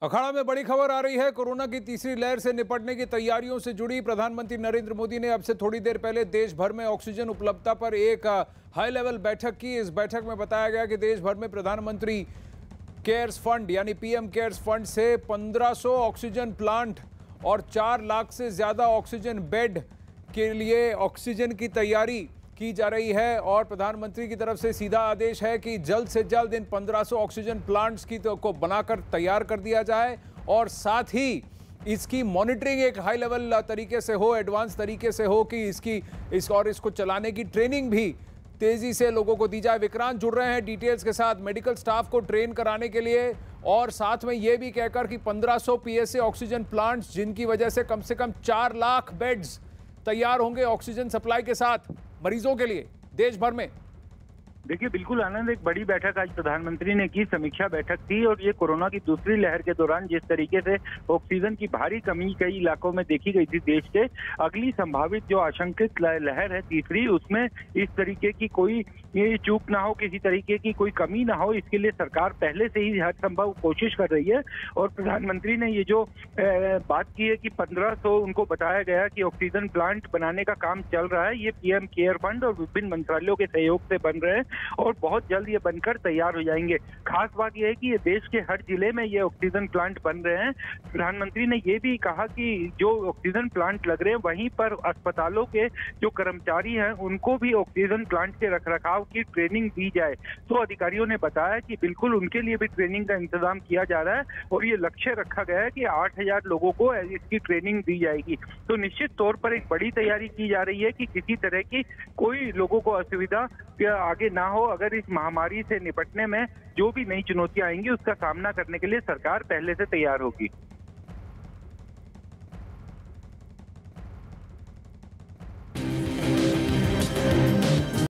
अखाड़ा में बड़ी खबर आ रही है। कोरोना की तीसरी लहर से निपटने की तैयारियों से जुड़ी प्रधानमंत्री नरेंद्र मोदी ने अब से थोड़ी देर पहले देश भर में ऑक्सीजन उपलब्धता पर एक हाई लेवल बैठक की। इस बैठक में बताया गया कि देश भर में प्रधानमंत्री केयर्स फंड यानी पीएम केयर्स फंड से 1500 ऑक्सीजन प्लांट और 4 लाख से ज्यादा ऑक्सीजन बेड के लिए ऑक्सीजन की तैयारी की जा रही है और प्रधानमंत्री की तरफ से सीधा आदेश है कि जल्द से जल्द इन 1500 ऑक्सीजन प्लांट्स को बनाकर तैयार कर दिया जाए और साथ ही इसकी मॉनिटरिंग एक हाई लेवल तरीके से हो, एडवांस तरीके से हो कि इसको चलाने की ट्रेनिंग भी तेजी से लोगों को दी जाए। विक्रांत जुड़ रहे हैं डिटेल्स के साथ मेडिकल स्टाफ को ट्रेन कराने के लिए और साथ में यह भी कहकर कि 1500 पीएसए ऑक्सीजन प्लांट्स जिनकी वजह से कम 4 लाख बेड्स तैयार होंगे ऑक्सीजन सप्लाई के साथ मरीजों के लिए देश भर में। देखिए बिल्कुल आनंद, एक बड़ी बैठक आज प्रधानमंत्री ने की, समीक्षा बैठक थी और ये कोरोना की दूसरी लहर के दौरान जिस तरीके से ऑक्सीजन की भारी कमी कई इलाकों में देखी गई थी देश के, अगली संभावित जो आशंकित लहर है तीसरी, उसमें इस तरीके की कोई ये चूक ना हो, किसी तरीके की कोई कमी ना हो, इसके लिए सरकार पहले से ही हर संभव कोशिश कर रही है। और प्रधानमंत्री ने ये जो बात की है कि 1500 उनको बताया गया कि ऑक्सीजन प्लांट बनाने का काम चल रहा है, ये पीएम केयर फंड और विभिन्न मंत्रालयों के सहयोग से बन रहे हैं और बहुत जल्द ये बनकर तैयार हो जाएंगे। खास बात यह है कि ये देश के हर जिले में ये ऑक्सीजन प्लांट बन रहे हैं। प्रधानमंत्री ने ये भी कहा कि जो ऑक्सीजन प्लांट लग रहे हैं वहीं पर अस्पतालों के जो कर्मचारी हैं उनको भी ऑक्सीजन प्लांट के रखरखाव की ट्रेनिंग दी जाए। तो अधिकारियों ने बताया कि बिल्कुल उनके लिए भी ट्रेनिंग का इंतजाम किया जा रहा है और ये लक्ष्य रखा गया है कि 8000 लोगों को इसकी ट्रेनिंग दी जाएगी। तो निश्चित तौर पर एक बड़ी तैयारी की जा रही है कि किसी तरह की कोई लोगों को असुविधा आगे ना हो। अगर इस महामारी से निपटने में जो भी नई चुनौतियां आएंगी उसका सामना करने के लिए सरकार पहले से तैयार होगी।